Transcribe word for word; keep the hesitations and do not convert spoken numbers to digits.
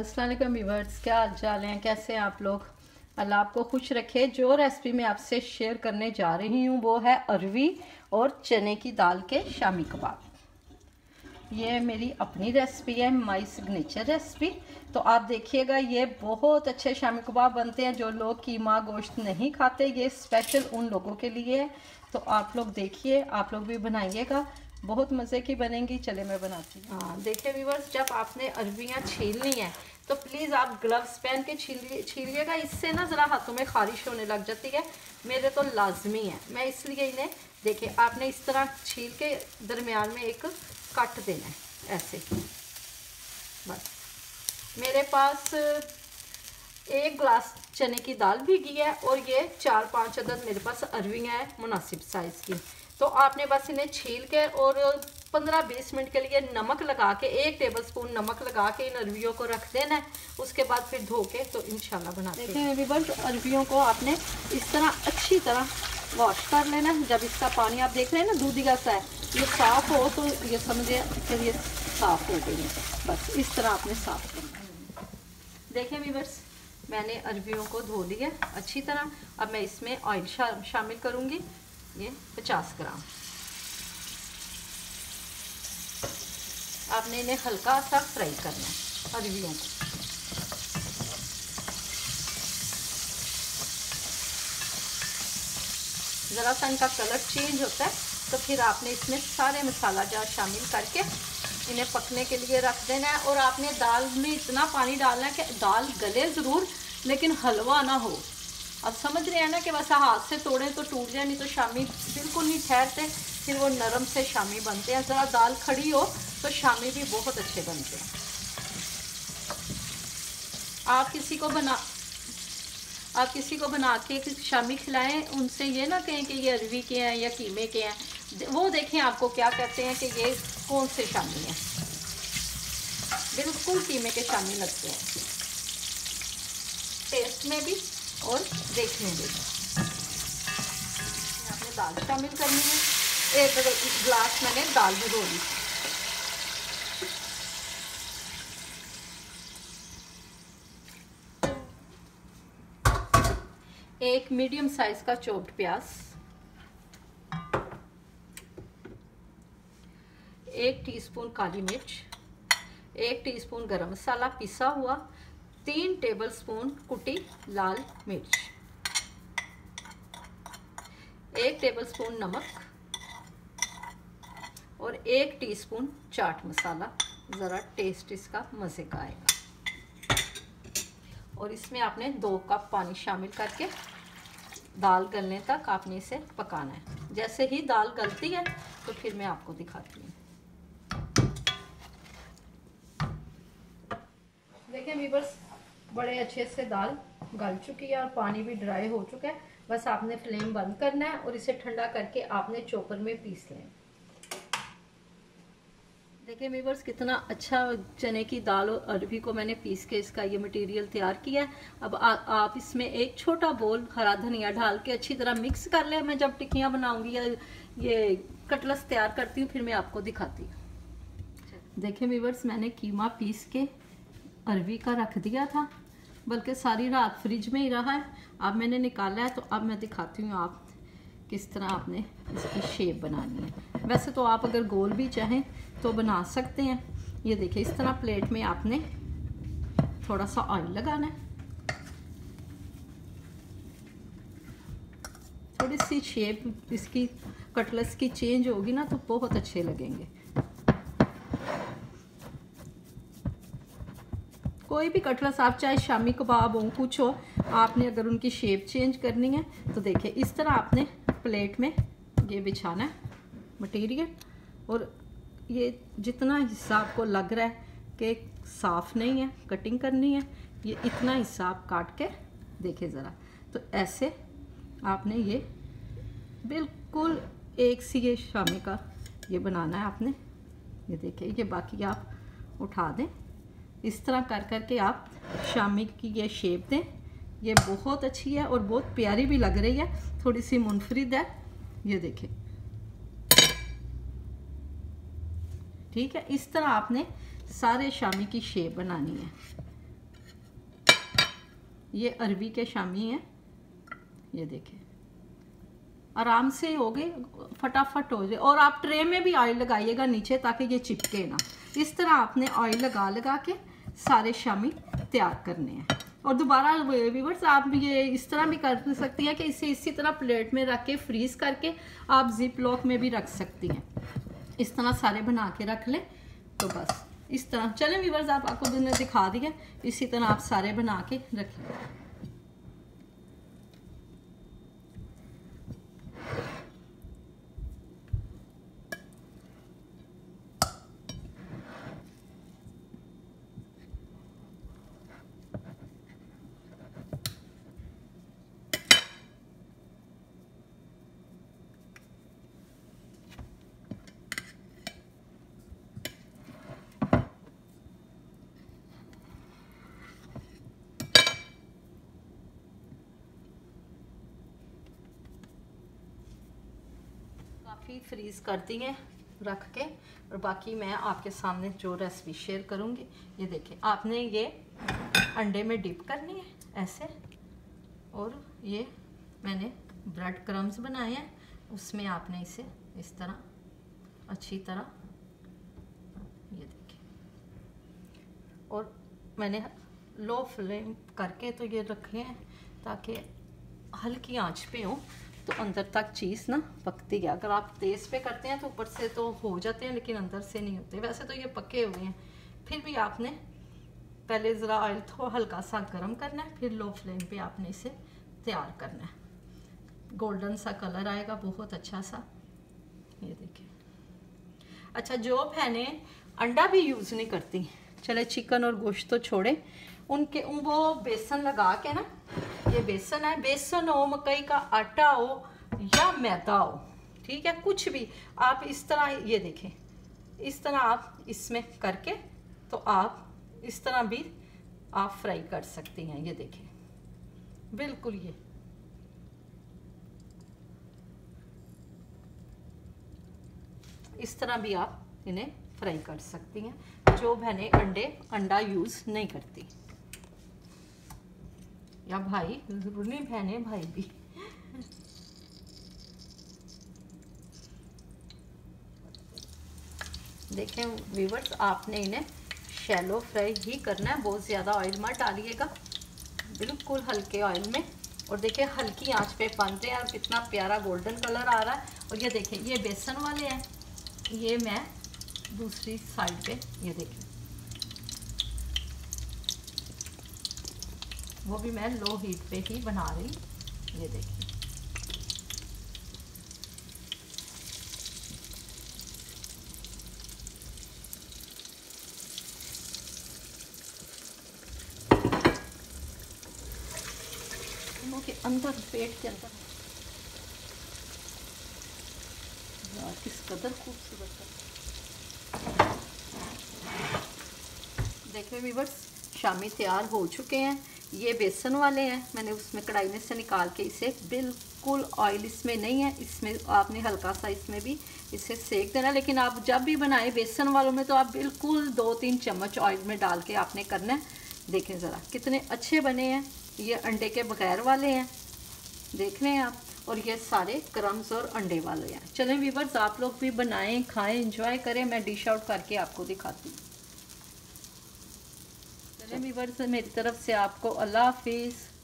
अस्सलाम वालेकुम व्यूअर्स, क्या हाल चाल हैं, कैसे हैं आप लोग। अल्लाह आपको खुश रखे। जो रेसिपी मैं आपसे शेयर करने जा रही हूँ वो है अरवी और चने की दाल के शामी कबाब। ये मेरी अपनी रेसिपी है, माई सिग्नेचर रेसिपी। तो आप देखिएगा, ये बहुत अच्छे शामी कबाब बनते हैं। जो लोग कीमा गोश्त नहीं खाते, ये स्पेशल उन लोगों के लिए है। तो आप लोग देखिए, आप लोग भी बनाइएगा, बहुत मज़े की बनेंगी। चले मैं बनाती हूँ। हाँ देखिए व्यूअर्स, जब आपने अरवियाँ छीलनी है तो प्लीज़ आप ग्लव्स पहन के छीलिए छीलिएगा। इससे ना ज़रा हाथों में खारिश होने लग जाती है, मेरे तो लाजमी है। मैं इसलिए इन्हें, देखिए आपने इस तरह छील के दरमियान में एक कट देना है ऐसे। बस मेरे पास एक गिलास चने की दाल भीगी है और ये चार पांच अदद मेरे पास अरवियाँ हैं मुनासिब साइज़ की। तो आपने बस इन्हें छील के और पंद्रह बीस मिनट के लिए नमक लगा के, एक टेबलस्पून नमक लगा के इन अरवियों को रख देना है। उसके बाद फिर धो के तो इंशाल्लाह बना देखें। व्यूअर्स, अरवियों को आपने इस तरह अच्छी तरह वॉश कर लेना है। जब इसका पानी आप देख रहे हैं ना दूधिया सा है, ये साफ़ हो तो ये समझिए फिर ये साफ़ हो गई है। बस इस तरह आपने साफ़ करना है। देखें व्यूअर्स, मैंने अरवियों को धो लिया अच्छी तरह। अब मैं इसमें ऑयल शा, शामिल करूँगी, ये पचास ग्राम। आपने इन्हें हल्का सा फ्राई करना है अरवियों को। ज़रा सा इनका कलर चेंज होता है तो फिर आपने इसमें सारे मसाला जार शामिल करके इन्हें पकने के लिए रख देना है। और आपने दाल में इतना पानी डालना है कि दाल गले ज़रूर लेकिन हलवा ना हो। अब समझ रहे हैं ना कि बस हाथ से तोड़े तो टूट जाए, नहीं तो शामी बिल्कुल नहीं ठहरते, फिर वो नरम से शामी बनते हैं। ज़रा दाल खड़ी हो तो शामी भी बहुत अच्छे बनते हैं। आप किसी को बना आप किसी को बना के शामी खिलाएं, उनसे ये ना कहें कि ये अरवी के हैं या कीमे के हैं। वो देखें आपको क्या कहते हैं कि ये कौन से शामी हैं। बिल्कुल कीमे के शामी लगते हैं, टेस्ट में भी और देखने में भी। आपने दाल शामिल करनी है। एक गिलास मैंने दाल भिगो ली। एक मीडियम साइज का चॉप्ड प्याज, एक टीस्पून काली मिर्च, एक टीस्पून गरम मसाला पिसा हुआ, तीन टेबलस्पून कुटी लाल मिर्च, एक टेबलस्पून नमक और एक टीस्पून चाट मसाला। ज़रा टेस्ट इसका मज़े का आएगा। और इसमें आपने दो कप पानी शामिल करके दाल गलने तक आपने इसे पकाना है। जैसे ही दाल गलती है तो फिर मैं आपको दिखाती हूँ। देखिए व्यूअर्स, बड़े अच्छे से दाल गल चुकी है और पानी भी ड्राई हो चुका है। बस आपने फ्लेम बंद करना है और इसे ठंडा करके आपने चॉपर में पीस लें। देखिए व्यूअर्स, कितना अच्छा चने की दाल और अरवी को मैंने पीस के इसका ये मटेरियल तैयार किया है। अब आ, आप इसमें एक छोटा बोल हरा धनिया डाल के अच्छी तरह मिक्स कर लें। मैं जब टिक्कियाँ बनाऊंगी या ये कटलस तैयार करती हूँ फिर मैं आपको दिखाती हूँ। देखिए व्यूअर्स, मैंने कीमा पीस के अरवी का रख दिया था, बल्कि सारी रात फ्रिज में ही रहा है। अब मैंने निकाला है तो अब मैं दिखाती हूँ आप किस तरह आपने इसकी शेप बनानी है। वैसे तो आप अगर गोल भी चाहें तो बना सकते हैं। ये देखिए, इस तरह प्लेट में आपने थोड़ा सा ऑयल लगाना है। थोड़ी सी शेप इसकी कटलेट्स की चेंज होगी ना तो बहुत अच्छे लगेंगे। कोई भी कटलेट्स आप चाहे शामी कबाब हो कुछ हो, आपने अगर उनकी शेप चेंज करनी है तो देखिए इस तरह आपने प्लेट में ये बिछाना है मटेरियल। और ये जितना हिस्सा आपको लग रहा है कि साफ़ नहीं है, कटिंग करनी है, ये इतना हिस्सा आप काट के देखिए ज़रा। तो ऐसे आपने ये बिल्कुल एक सी ये शामी का ये बनाना है आपने। ये देखिए, ये बाकी आप उठा दें। इस तरह कर कर के आप शामी की ये शेप दें। ये बहुत अच्छी है और बहुत प्यारी भी लग रही है, थोड़ी सी मुनफरिद है। ये देखिए, ठीक है। इस तरह आपने सारे शामी की शेप बनानी है। ये अरवी के शामी हैं, ये देखें आराम से हो गए, फटाफट हो जाए। और आप ट्रे में भी ऑयल लगाइएगा नीचे ताकि ये चिपके ना। इस तरह आपने ऑयल लगा लगा के सारे शामी तैयार करने हैं। और दोबारा व्यूअर्स आप ये इस तरह भी कर सकती हैं कि इसे इसी तरह प्लेट में रख के फ्रीज करके आप जिप लॉक में भी रख सकती हैं। इस तरह सारे बना के रख लें तो बस इस तरह। चलें व्यूअर्स आप आपको मैंने दिखा दिया, इसी तरह आप सारे बना के रखें। काफ़ी फ्रीज़ करती हैं रख के। और बाकी मैं आपके सामने जो रेसिपी शेयर करूँगी, ये देखें आपने ये अंडे में डिप करनी है ऐसे। और ये मैंने ब्रेड क्रम्स बनाए हैं, उसमें आपने इसे इस तरह अच्छी तरह ये देखें। और मैंने लो फ्लेम करके तो ये रखे हैं ताकि हल्की आंच पे हो तो अंदर तक चीज़ ना पकती है। अगर आप तेज़ पे करते हैं तो ऊपर से तो हो जाते हैं लेकिन अंदर से नहीं होते। वैसे तो ये पके हुए हैं, फिर भी आपने पहले ज़रा ऑयल थोड़ा हल्का सा गर्म करना है, फिर लो फ्लेम पे आपने इसे तैयार करना है। गोल्डन सा कलर आएगा बहुत अच्छा सा, ये देखिए। अच्छा, जो बहनें अंडा भी यूज़ नहीं करती, चले चिकन और गोश्त तो छोड़े, उनके वो बेसन लगा के ना, ये बेसन है, बेसन हो, मकई का आटा हो या मैदा हो, ठीक है, कुछ भी आप इस तरह ये देखें, इस तरह आप इसमें करके तो आप इस तरह भी आप फ्राई कर सकती हैं। ये देखें बिल्कुल ये इस तरह भी आप इन्हें फ्राई कर सकती हैं जो बहनें अंडे अंडा यूज़ नहीं करती, या भाई जरूर नहीं, बहनें भाई भी। देखें व्यूअर्स, आपने इन्हें शैलो फ्राई ही करना है, बहुत ज़्यादा ऑयल मत डालिएगा, बिल्कुल हल्के ऑयल में। और देखिए हल्की आंच पे बन रहे हैं और कितना प्यारा गोल्डन कलर आ रहा है। और ये देखें ये बेसन वाले हैं, ये मैं दूसरी साइड पे ये देखें वो भी मैं लो हीट पे ही बना रही, ये देखिए। के अंदर पेट के अंदर यार किस कदर खूबसूरत है। देखिए व्यूअर्स, शामी तैयार हो चुके हैं। ये बेसन वाले हैं, मैंने उसमें कढ़ाई में से निकाल के इसे, बिल्कुल ऑयल इसमें नहीं है, इसमें आपने हल्का सा इसमें भी इसे सेक देना। लेकिन आप जब भी बनाएं बेसन वालों में तो आप बिल्कुल दो तीन चम्मच ऑयल में डाल के आपने करना है। देखें ज़रा कितने अच्छे बने हैं। ये अंडे के बगैर वाले हैं, देख रहे हैं आप, और ये सारे क्रम्स और अंडे वाले हैं। चलें व्यूअर्स, आप लोग भी बनाएं, खाएं, एंजॉय करें। मैं डिश आउट करके आपको दिखाती हूँ। चलें व्यूअर्स, मेरी तरफ से आपको अल्लाह हाफिज़।